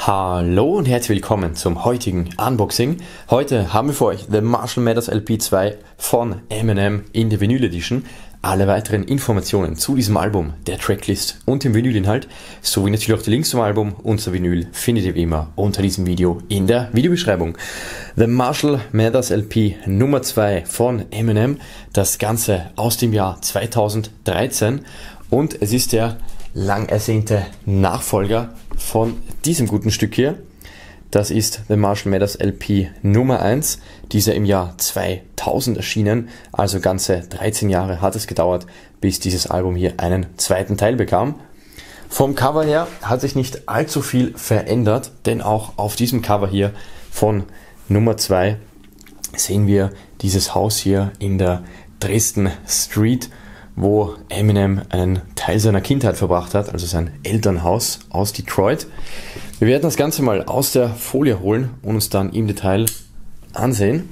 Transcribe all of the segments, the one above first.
Hallo und herzlich willkommen zum heutigen Unboxing. Heute haben wir für euch The Marshall Mathers LP 2 von Eminem in der Vinyl Edition. Alle weiteren Informationen zu diesem Album, der Tracklist und dem Vinylinhalt, sowie natürlich auch die Links zum Album und zur Vinyl findet ihr wie immer unter diesem Video in der Videobeschreibung. The Marshall Mathers LP Nummer 2 von Eminem, das Ganze aus dem Jahr 2013 und es ist der lang ersehnte Nachfolger von diesem guten Stück hier. Das ist The Marshall Mathers LP Nummer 1, dieser im Jahr 2000 erschienen, also ganze 13 Jahre hat es gedauert, bis dieses Album hier einen zweiten Teil bekam. Vom Cover her hat sich nicht allzu viel verändert, denn auch auf diesem Cover hier von Nummer 2 sehen wir dieses Haus hier in der Dresden Street, wo Eminem einen Teil seiner Kindheit verbracht hat, also sein Elternhaus aus Detroit. Wir werden das Ganze mal aus der Folie holen und uns dann im Detail ansehen.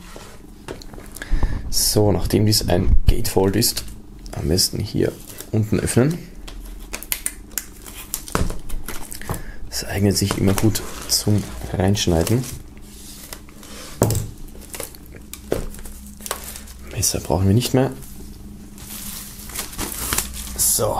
So, nachdem dies ein Gatefold ist, am besten hier unten öffnen. Das eignet sich immer gut zum Reinschneiden. Messer brauchen wir nicht mehr. So,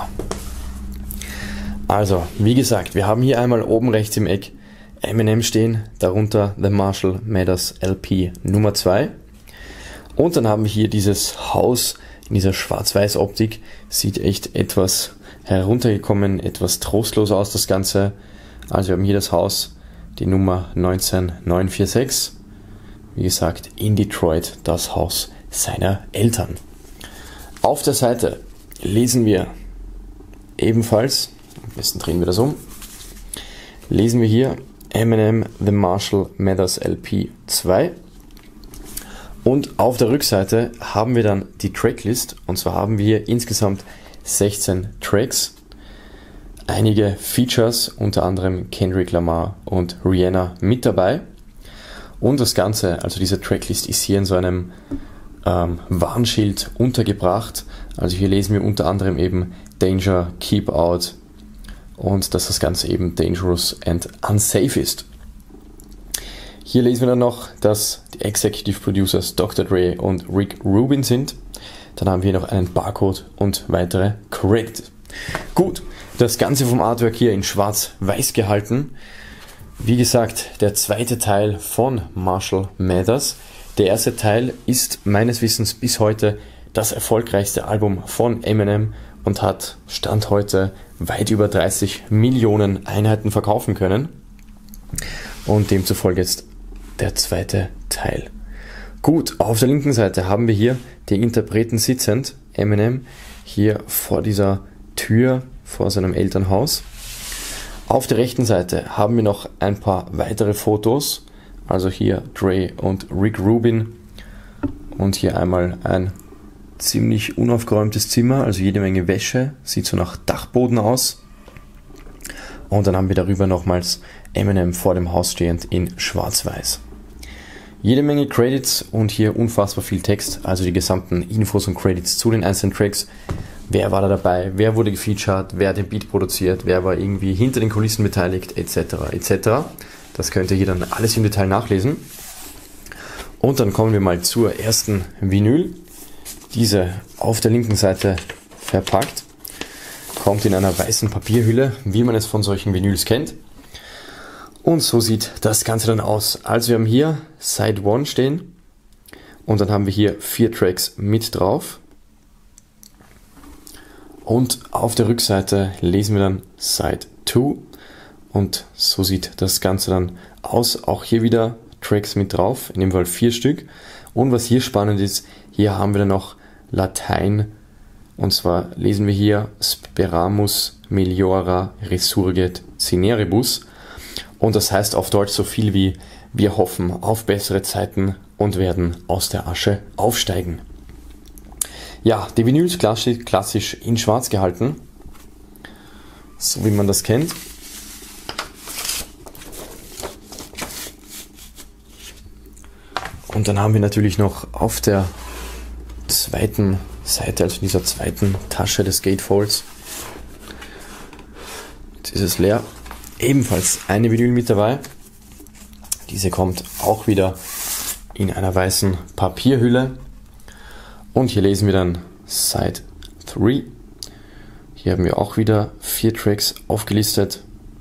also wie gesagt, wir haben hier einmal oben rechts im Eck Eminem stehen, darunter The Marshall Mathers LP Nummer 2 und dann haben wir hier dieses Haus in dieser Schwarz-Weiß-Optik, sieht echt etwas heruntergekommen, etwas trostlos aus das Ganze. Also wir haben hier das Haus, die Nummer 19946, wie gesagt in Detroit, das Haus seiner Eltern. Auf der Seite lesen wir ebenfalls, am besten drehen wir das um, lesen wir hier Eminem The Marshall Mathers LP 2 und auf der Rückseite haben wir dann die Tracklist und zwar haben wir hier insgesamt 16 Tracks, einige Features, unter anderem Kendrick Lamar und Rihanna mit dabei und das Ganze, also diese Tracklist ist hier in so einem Warnschild untergebracht. Also hier lesen wir unter anderem eben Danger, Keep Out und dass das Ganze eben dangerous and unsafe ist. Hier lesen wir dann noch, dass die Executive Producers Dr. Dre und Rick Rubin sind. Dann haben wir noch einen Barcode und weitere Credits. Gut, das Ganze vom Artwork hier in schwarz-weiß gehalten. Wie gesagt, der zweite Teil von Marshall Mathers. Der erste Teil ist meines Wissens bis heute das erfolgreichste Album von Eminem und hat Stand heute weit über 30 Millionen Einheiten verkaufen können. Und demzufolge jetzt der zweite Teil. Gut, auf der linken Seite haben wir hier die Interpreten sitzend. Eminem hier vor dieser Tür, vor seinem Elternhaus. Auf der rechten Seite haben wir noch ein paar weitere Fotos. Also hier Dre und Rick Rubin und hier einmal ein ziemlich unaufgeräumtes Zimmer, also jede Menge Wäsche, sieht so nach Dachboden aus. Und dann haben wir darüber nochmals Eminem vor dem Haus stehend in schwarz-weiß. Jede Menge Credits und hier unfassbar viel Text, also die gesamten Infos und Credits zu den einzelnen Tracks. Wer war da dabei, wer wurde gefeatured, wer hat den Beat produziert, wer war irgendwie hinter den Kulissen beteiligt, etc. etc. Das könnt ihr hier dann alles im Detail nachlesen. Und dann kommen wir mal zur ersten Vinyl. Diese auf der linken Seite verpackt. Kommt in einer weißen Papierhülle, wie man es von solchen Vinyls kennt. Und so sieht das Ganze dann aus. Also wir haben hier Side 1 stehen. Und dann haben wir hier 4 Tracks mit drauf. Und auf der Rückseite lesen wir dann Side 2. Und so sieht das Ganze dann aus. Auch hier wieder Tracks mit drauf, in dem Fall 4 Stück. Und was hier spannend ist, hier haben wir dann noch Latein. Und zwar lesen wir hier Speramus meliora resurget cineribus. Und das heißt auf Deutsch so viel wie wir hoffen auf bessere Zeiten und werden aus der Asche aufsteigen. Ja, die Vinyl ist klassisch in schwarz gehalten. So wie man das kennt. Und dann haben wir natürlich noch auf der zweiten Seite, also dieser zweiten Tasche des Gatefolds, jetzt ist es leer, ebenfalls eine Vinyl mit dabei. Diese kommt auch wieder in einer weißen Papierhülle. Und hier lesen wir dann Side 3. Hier haben wir auch wieder 4 Tracks aufgelistet.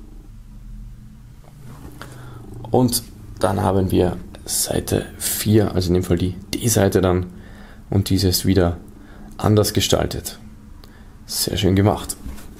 Und dann haben wir Seite 4, also in dem Fall die D-Seite dann. Und diese ist wieder anders gestaltet. Sehr schön gemacht.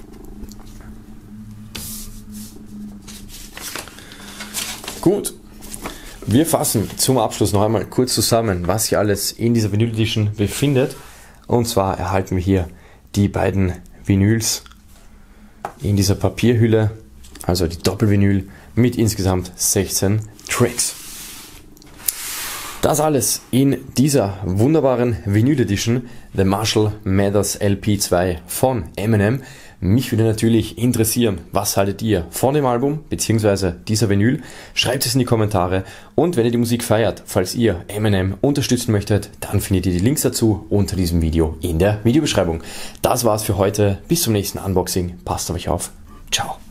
Gut, wir fassen zum Abschluss noch einmal kurz zusammen, was hier alles in dieser Vinyl Edition befindet. Und zwar erhalten wir hier die beiden Vinyls in dieser Papierhülle, also die Doppelvinyl mit insgesamt 16 Tracks. Das alles in dieser wunderbaren Vinyl Edition, The Marshall Mathers LP2 von Eminem. Mich würde natürlich interessieren, was haltet ihr von dem Album bzw. dieser Vinyl? Schreibt es in die Kommentare und wenn ihr die Musik feiert, falls ihr Eminem unterstützen möchtet, dann findet ihr die Links dazu unter diesem Video in der Videobeschreibung. Das war's für heute, bis zum nächsten Unboxing, passt auf euch auf, ciao.